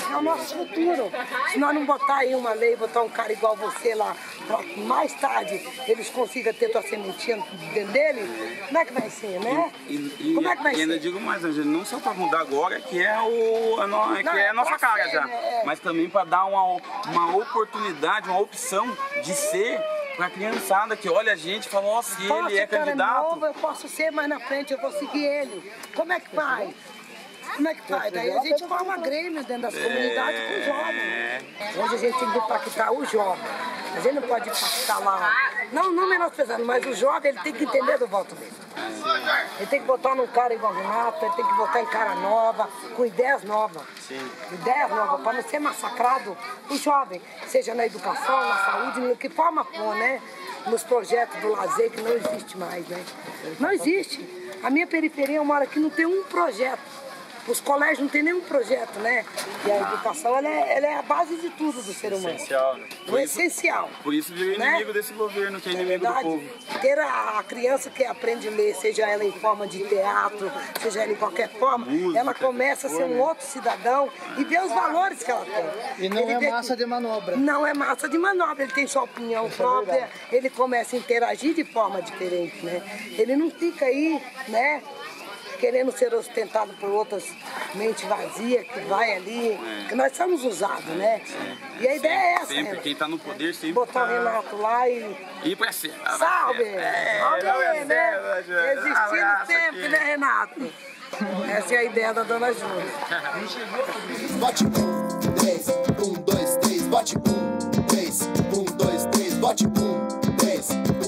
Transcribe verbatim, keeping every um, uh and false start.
é o nosso futuro. Se nós não botar aí uma lei, botar um cara igual você lá, para que mais tarde eles consigam ter tua sementinha dentro dele, como é que vai ser, né? E, e, como é que vai e ser? E ainda digo mais, Angela, não só para mudar agora, que é, o, a, no, que não, é a nossa cara ser, já, né? Mas também para dar uma, uma oportunidade, uma opção de ser para a criançada que olha a gente e fala, ó, se ele é candidato... Novo, eu posso ser mais na frente, eu vou seguir ele. Como é que faz? Como é que faz? Daí a gente forma grêmio dentro das comunidades com os jovens. Hoje a gente tem que impactar o jovem. A gente não pode impactar lá. Não, não menosprezando, mas o jovem ele tem que entender do voto dele. Ele tem que botar num cara igual o Renato, ele tem que botar em cara nova, com ideias novas. Sim. Ideias novas, para não ser massacrado o jovem, seja na educação, na saúde, no que forma for, né? Nos projetos do lazer que não existe mais, né? Não existe. A minha periferia, eu moro aqui, não tem um projeto. Os colégios não tem nenhum projeto, né? E a educação, ela é, ela é a base de tudo do ser humano. Essencial, né? O essencial. Por isso vira inimigo, né? Desse governo, que é inimigo é do povo. Ter a, a criança que aprende a ler, seja ela em forma de teatro, seja ela em qualquer forma, música, ela começa a ser um outro cidadão e ver os valores que ela tem. E não ele é massa que, de manobra. Não é massa de manobra, ele tem sua opinião isso própria, é ele começa a interagir de forma diferente, né? Ele não fica aí, né? Querendo ser ostentado por outras mentes vazias, que vai ali, é. que nós somos usados, né? E a ideia é essa, sempre, né? Quem está no poder sempre botar tá... o Renato lá e... E pra cima. Salve! É, Salve, é, né? é, Existindo sempre, né, Renato? Essa é a ideia da dona Júlia. Bote um, três, um, dois, três, bote um, três, um, dois, três, bote um, três.